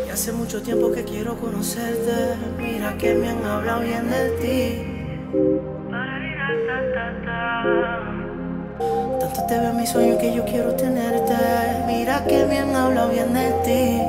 Y hace mucho tiempo que quiero conocerte. Mira que me han hablado bien de ti. Tanto te veo en mis sueños que yo quiero tenerte. Mira que me han hablado bien de ti.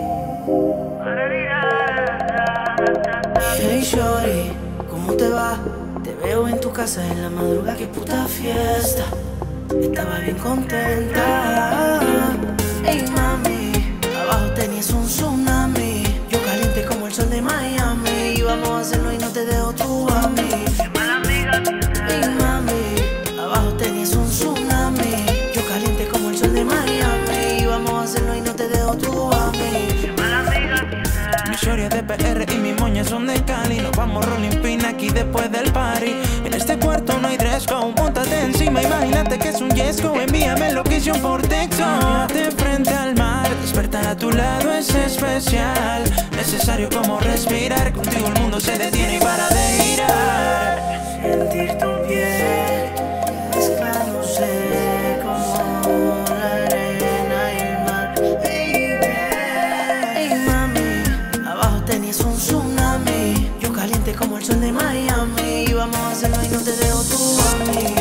Hey shorty, ¿cómo te va? Te veo en tu casa en la madrugada, qué puta fiesta. Estaba bien contenta. Hey mami, abajo tenías un tsunami. Yo caliente como el sol de Miami. Y vamos a hacerlo y no te dejo tú a mí. Hey mami, abajo tenías un tsunami. Yo caliente como el sol de Miami. Y vamos a hacerlo y no te dejo tú a mí. Mi shorty es de PR y mis moñas son de Cali. Nos vamos rolling pin aquí después del party. En este cuarto no hay dress code, móntate encima, imagínate que es un yesco. Envíame location por texto. De frente al mar, despertar a tu lado es especial. Necesario como respirar, contigo el mundo se detiene y para de girar. Sentir tu piel mezclándose como la arena y el mar. Hey mami, abajo tenías un tsunami. Yo caliente como el sol de Miami. Y vamos a hacerlo y no te dejo tú a mí.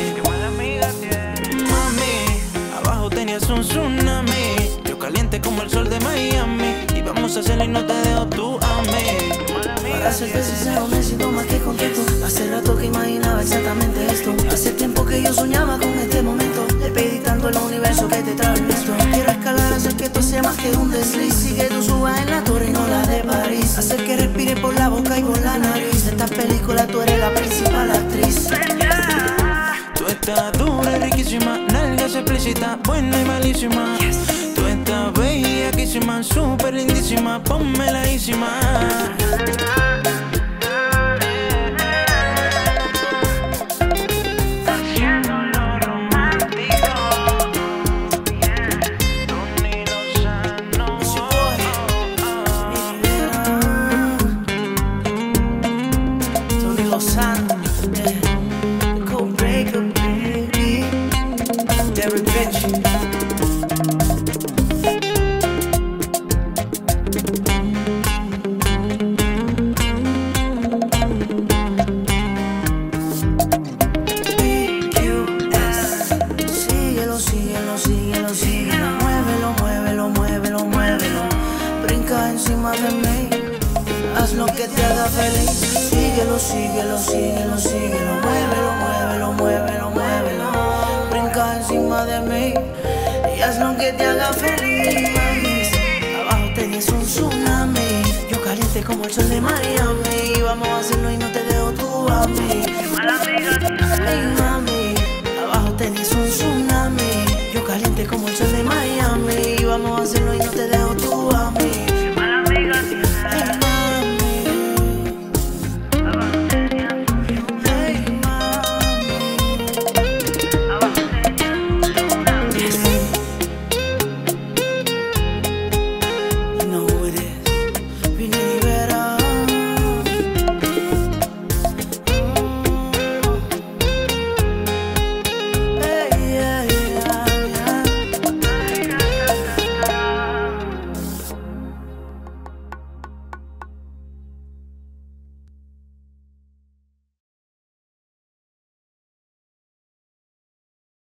Mami, abajo tenías un tsunami. Yo caliente como el sol de Miami. Y vamos a hacerlo y no te dejo tú a mí. Para serte sincero me siento más que contento. Hace rato que imaginaba exactamente esto. Hace tiempo que yo soñaba con este momento. Le pedí tanto al universo que te trae el visto. Quiero escalar, hacer que esto sea más que un desliz. Y que tú subas en la torre y no la de París. Hacer que respire por la boca y por la nariz. De esta película tú eres la principal actriz. Tú estás dura y riquísima, nalgas explícitas, buena y malísima. Tú estás bellaquísima, súper lindísima, ponme laísima. Encima de mí, haz lo que te haga feliz. Síguelo, síguelo, síguelo, síguelo. Muévelo, muévelo, muévelo, muévelo. Brinca encima de mí y haz lo que te haga feliz. Abajo tenías un tsunami. Yo caliente como el sol de Miami. Vamos a hacerlo y no te dejo tú a mí. Hey,